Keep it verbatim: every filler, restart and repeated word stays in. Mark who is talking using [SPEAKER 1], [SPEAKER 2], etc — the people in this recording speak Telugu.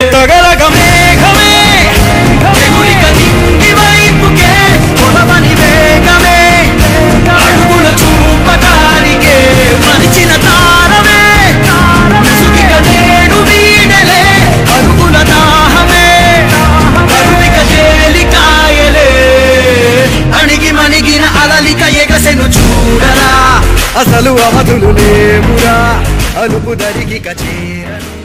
[SPEAKER 1] తగలగ మేఘమే ఎగురిక నింగి వైపుకే పొలవని వేగమే అడుగుల చూపటానికే మరిచిన తారమే ముసుగిక నేడు వీడలే అరుగుల దాహమే కరువిక తేలికాయలే అణిగి మణిగిన అలలిక ఎగసెను చూడరా అసలు అవధులు లేవురా అలుపు దరికి కచేరను